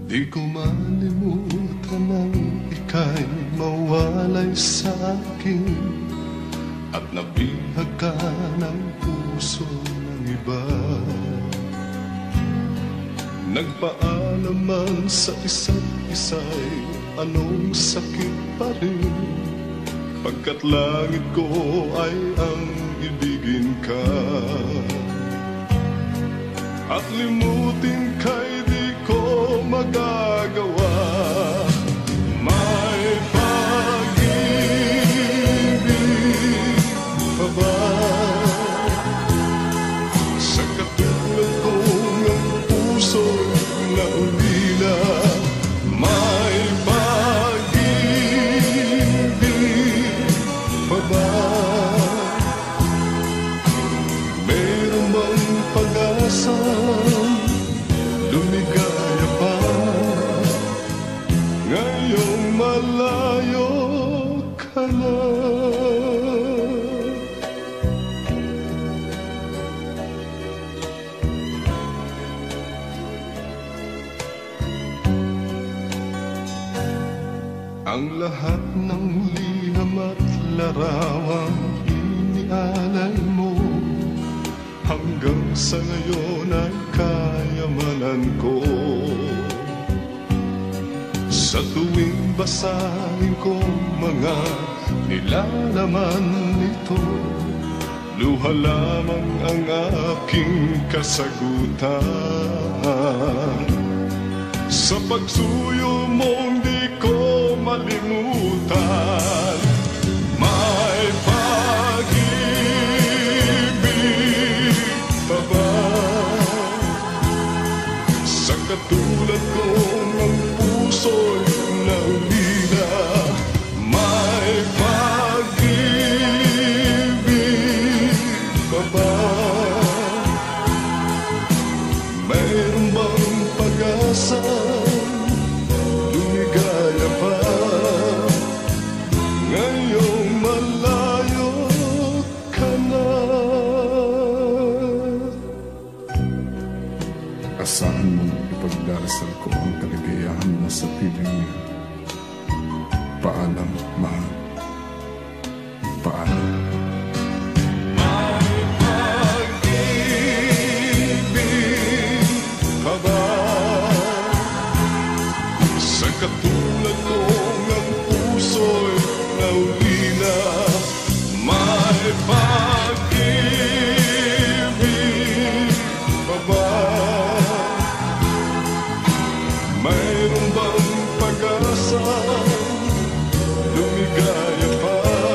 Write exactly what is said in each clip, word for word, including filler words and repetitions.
Di ko malimutan ang ika'y mawalay sa akin at nabihag ka ng puso ng iba. Nagpaalam man sa isa't isa'y anong sakit pa rin, pagkat langit ko ay ang ibigin ka. At limutin ka'y di ko magagawa. May pag-ibig pa ba sa katulad ko ng puso na ulila? May pag-ibig pa ba? Meron bang pag-asa? Lumigaya pa ngayong malayo ka na. Ang lahat ng liham at larawang inialay mo hanggang sa ngayon ay kayamanan ko. Sa tuwing basahin ko mga nilalaman nito, luha lamang ang aking kasagutan. Sa pagsuyo mong di ko malimutan, may pag-ibig pa ba sa katulad ko ng puso'y naulila? May pag-ibig pa ba? Mayroon bang pag-asa? Lumigaya pa ngayong malayo ka na. Asahan mong ipagdarasal ko ang kaligayahan mo sa piling niya. Paalam, mahal. Paalam. May pag-ibig pa ba sa katulad ko ng puso'y naulila? May pag-ibig pa ba? Mayroon bang pag-asa? Lumigaya pa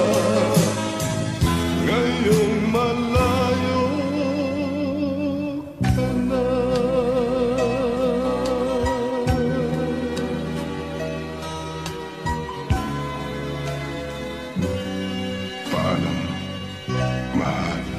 ngayong malayo ka na. Paalam, mahal.